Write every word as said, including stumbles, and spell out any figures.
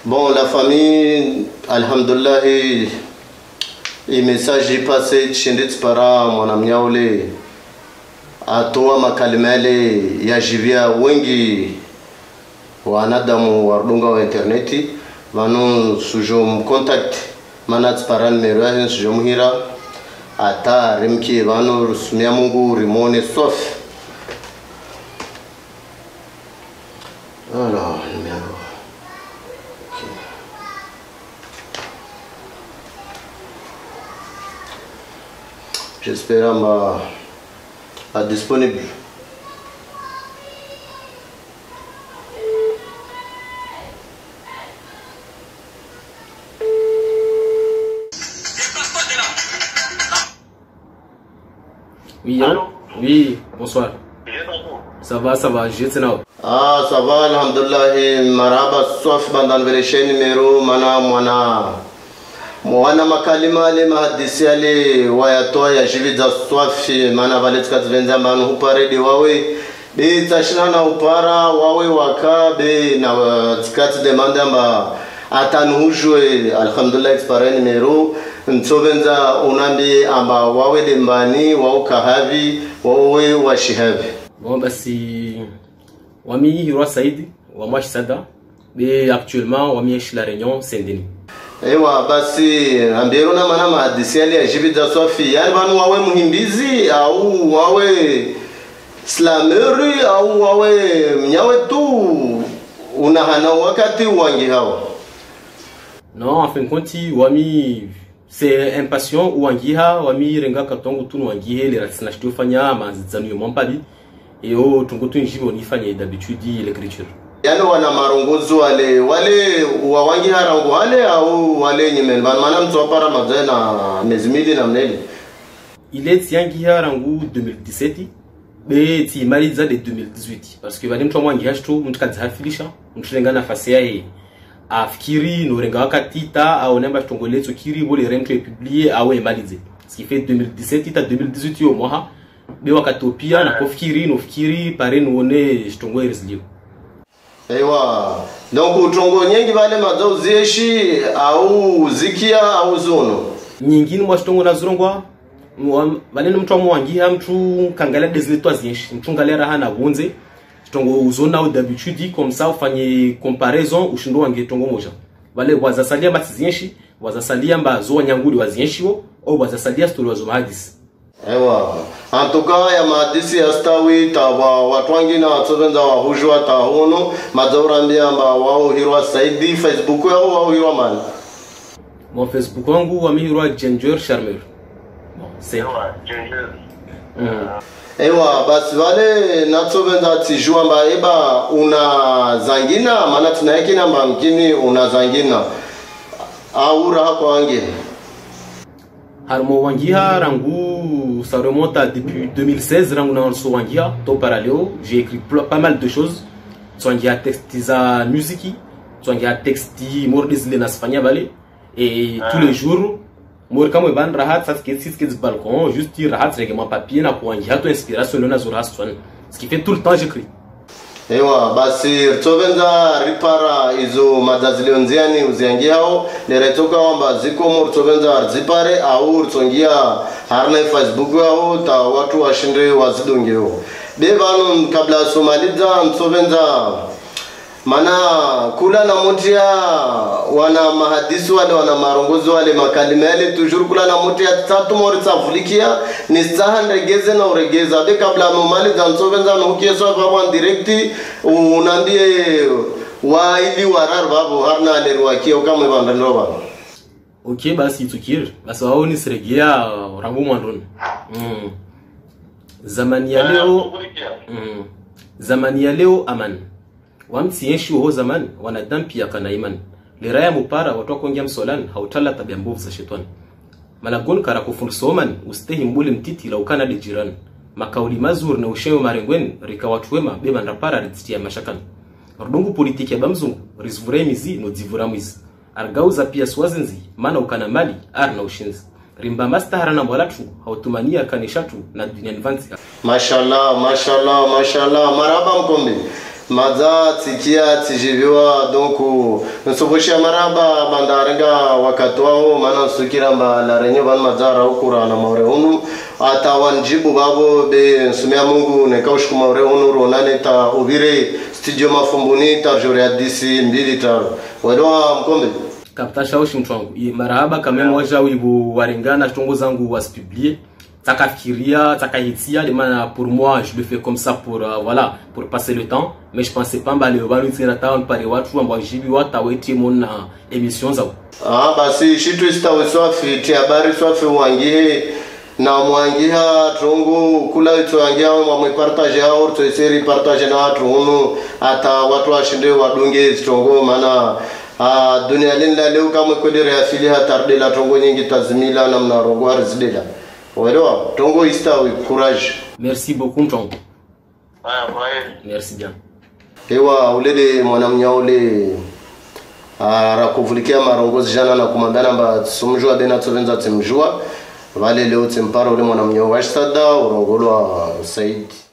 Bon, la famille, alhamdulillah, et message est passé chendit para mwanamnyaule atoa makalimele ya jivia wengi wanadamu warudunga wa interneti vanu sujo mcontact manat para numero ya sujo muhira ata rimki vanu sumia mungu rimone sof. Alors, numéro. J'espère ma à disponible. Oui, allô? Oui, bonsoir. Ça va, ça va, j'ai tenu. Ah, ça va, alhamdulillah. Maraba, sauf pendant le numéro, mana, mwana. Mwana makalima ale mahadisi ale wayatoa ya jivi za swafi mana vale tukatvenza manu hupare de wawe be tashina na upara wawe waka be na tikati demanda mba atanuhujwe alhamdulillah expare numero ntsovenza unambi amba wawe de mbani wao kahavi wawe washihavi. Bon basi wami Hirwa Saidi wa Mwashi Sada be actuellement wami la Réunion Saint-Denis. Ewa basi ambero na mana mahadisi yale ya jivi za swafi yani vanu wawe muhimbizi au wawe slameri au wawe mnyawe tu unahana wakati wangi hawa. Non, en fin de compte wami c'est impatient wangi ha wami renga katongo tunu wangi he le ratsina shito fanya mazanu yompali et o tungotu njivo ni fanya d'habitude l'écriture. Yani wana marunguzu wale wale wawangi harangu wale au wale nyimel maana mtu wapara mazena mezimili na mneli. Il est yangi harangu deux mille dix-sept be ti maliza de deux mille dix-huit parce que bali mtu mwangi hashtu mtu kadzafilisha mtu renga nafasi yae afikiri no renga wakati ta au nemba tongolezo kiri bole rento est publié awe malize ce qui fait deux mille dix-sept ta deux mille dix-huit yo moha be wakatopia na kofikiri no fikiri pare no one shtongo erzlio. Ewa, donc utongo nyingi vale mazao zieshi au zikia au zono. Nyingine mwa shtongo na zurongwa vale ni mtu wa mwangiha mtu kangala deziletwa zieshi mtu ngalera hana wunze shtongo uzona au d'habitude comme ça ufanye comparaison ushindo wange tongo moja vale wazasalia bati zieshi wazasalia mba zo nyanguli wa zieshi wo au wazasalia story wa zo mahadisi. Ewa, antuka ya mahadisi ya stawi tawa watu wangi na watsovenza wa hujua tahono mazaura mbia mba wao Hirwa Saidi Facebook yao wao Hirwa mani. Mon Facebook wangu wami Hirwa Ginger Charmer. Bon, c'est Ewa, Ginger. Mm. Ewa, basi vale natsovenza tijua mba eba una zangina mana tunayekina mba mkini una zangina aura hako wangi. Harmo wangiha rangu ça remonte à depuis deux mille seize rangu na so wangiha to parallèle j'ai écrit pas mal de choses wangiha texte za musique wangiha texte mordis le nasfanya bale et tous les jours mor kamo ban rahat ça que c'est que balcon juste dire rahat règlement papier na wangiha to inspiration na zura swan ce qui fait tout le temps j'écris. Ewa basi rtovenza ripara izo madazilio nziani uziangia hao neretoka wamba ziko mo rtovenza arzipare au rtongia harna Facebook hao ta watu washinde wazidongeo bevanu kabla somaliza mtovenza mana kula na motia wana mahadisi wale wana marongozo wale makalima yale toujours kula na motia tatu mori safulikia ni saha regeze na uregeza be kabla nomaliza mtovenza no kieso kwa direct unambie wa ili warar babo harna alerwakia kama bandando babo. OK basi tukir basi wao ni sregea rangu mwandoni. Mm. Zamani ya leo mm. Zamani ya leo aman wamti yenshi ho zaman wanadamu pia kana iman liraya mupara watu wakongia msolan hautala tabia mbovu za shetani malagon kara kufursoman ustehi mbule mtiti la ukana de jiran makauli mazur na ushewe marengwen rika watu wema beba ndapara ritia mashakan rudungu politiki ya bamzungu rizvure mizi no dzivura mizi argauza pia swazinzi mana ukana mali ar na ushinzi rimba mastahara na mwalatu hautumania kanishatu na dunia nvanzi. Mashallah, mashallah, mashallah, maraba mkombe. maza tikia tijiviwa donc nsobosha maraba bandarenga wakati wao maana sukira mba la renyo ban mazara ukura na maure unu atawanjibu babo be nsumia Mungu nekaushku maure unu ronane ta ubire studio mafumbuni ta jore hadisi mbili ta walewa mkombe kapta shawishi mtu wangu marahaba kama moja wibu warengana tongo zangu waspublier takafikiria takahitia de mana pour moi je le fais comme ça pour euh, voilà pour passer le temps mais je pensais pas mbale banu tsira ta pare watu ambao jibi wata weti mona émission zao ah basi shitu istawe swafi ti habari swafi wangie na mwangia trongo kula twangia mwa partage au to seri partage na watu unu ata watu washinde wadunge trongo maana ah dunia linda leo kama kodere afili hatarde la trongo nyingi tazimila na mnarongo arzidela welewa tongo istawi courage merci beaucoup mtongo ah ouais merci bien ewa ulele mwanamnya ule arakuvulikia marongozi jana na kumambana mba sumjua dena tsovenza tsimjua vale leo tsimpara ule mwanamnya wa sada urongolwa Said